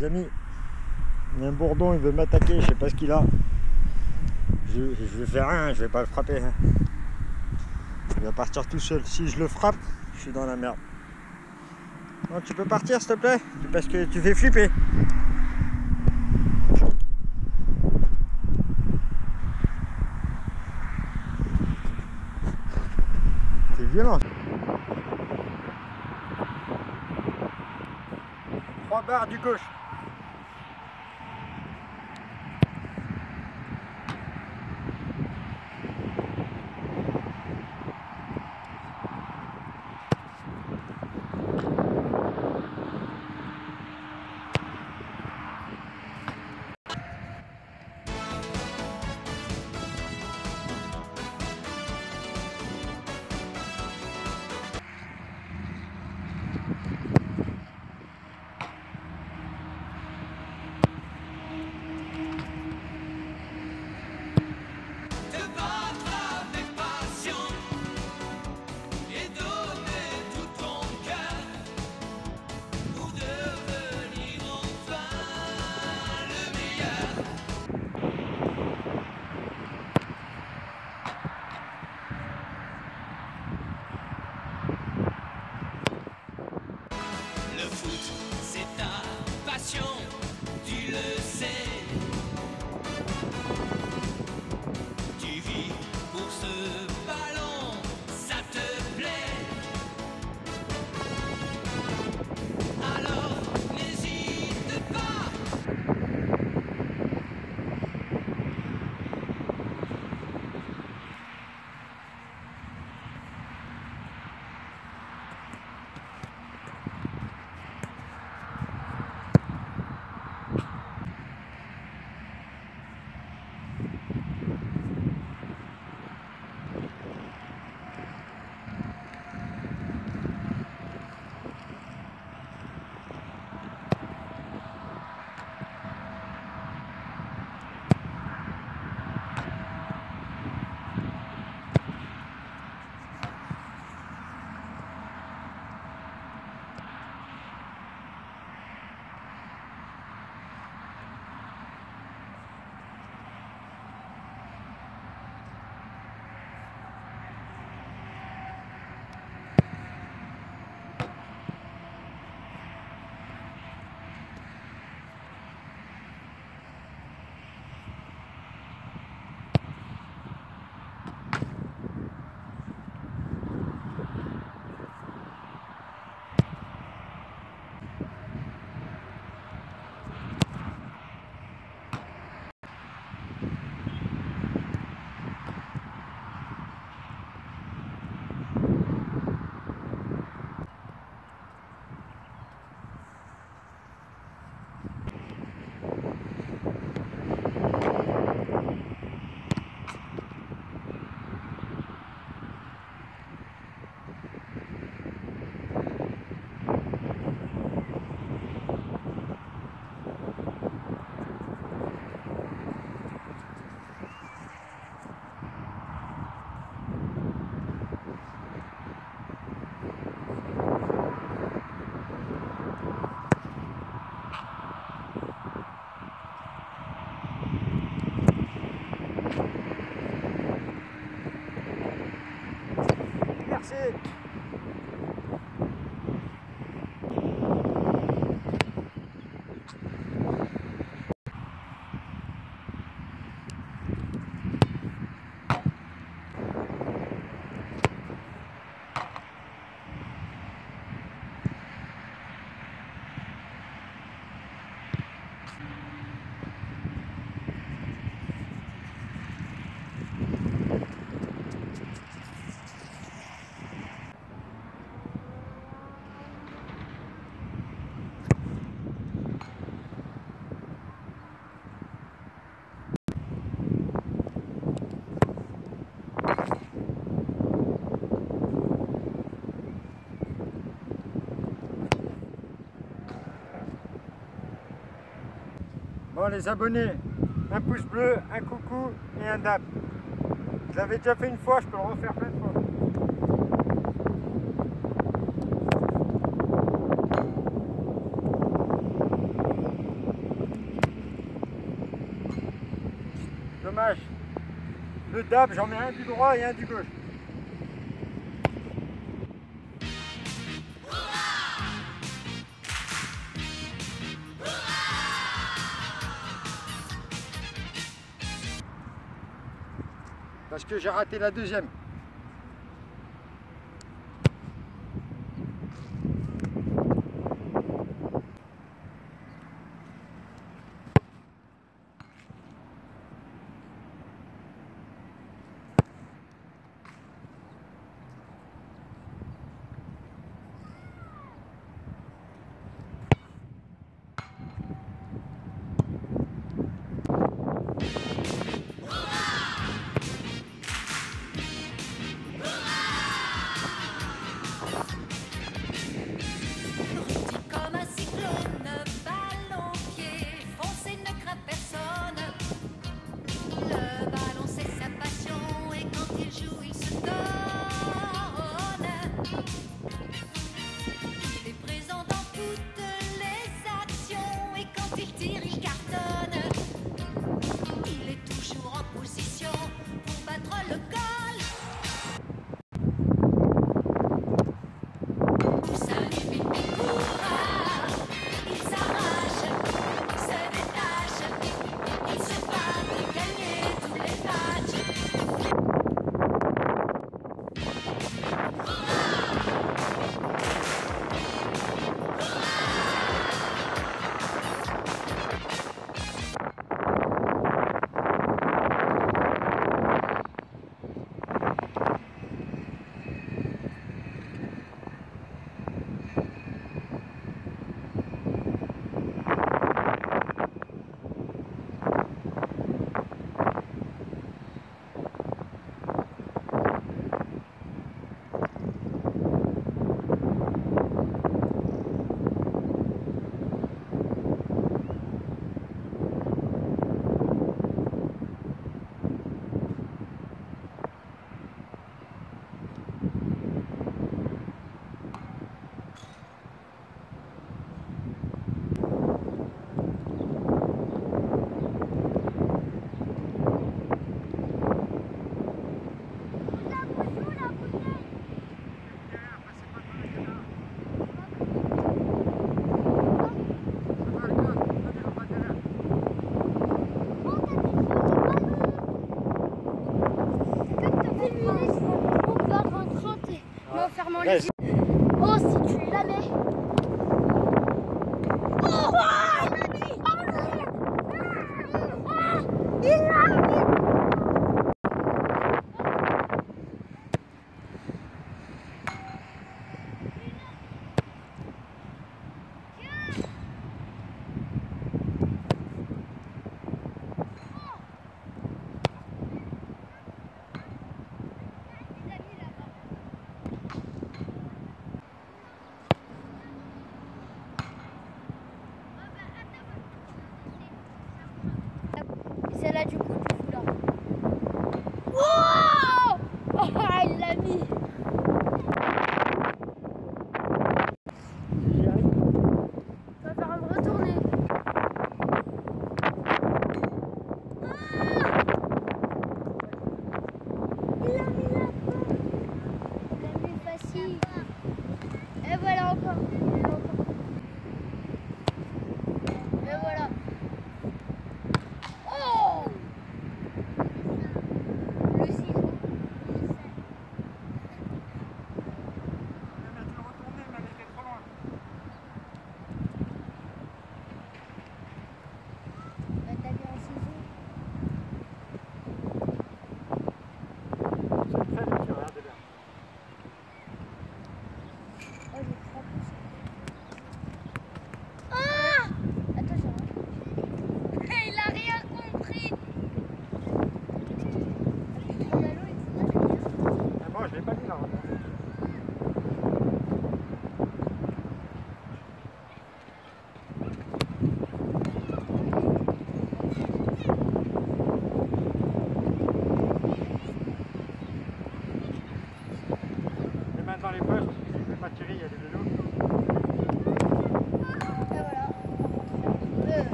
Les amis, il y a un bourdon, il veut m'attaquer, je sais pas ce qu'il a. Je vais faire rien, je vais pas le frapper. Hein. Il va partir tout seul. Si je le frappe, je suis dans la merde. Bon, tu peux partir s'il te plaît? Parce que tu fais flipper. C'est violent. 3 barres du gauche. Tu le sais, tu vis pour ce ballon, ça te plaît. Alors n'hésite pas. Merci. Bon les abonnés, un pouce bleu, un coucou et un dab. Je l'avais déjà fait une fois, je peux le refaire plein de fois. dommage. Le dab, j'en mets un du droit et un du gauche. Parce que j'ai raté la deuxième. Il est présent dans toutes les actions et quand il tire, il